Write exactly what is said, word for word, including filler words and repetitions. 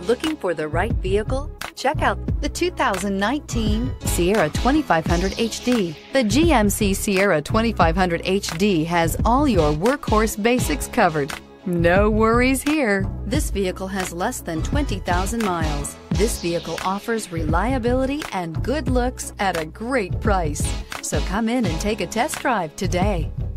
Looking for the right vehicle? Check out the two thousand nineteen Sierra twenty-five hundred H D. The G M C Sierra twenty-five hundred H D has all your workhorse basics covered. No worries here. This vehicle has less than twenty thousand miles. This vehicle offers reliability and good looks at a great price. So come in and take a test drive today.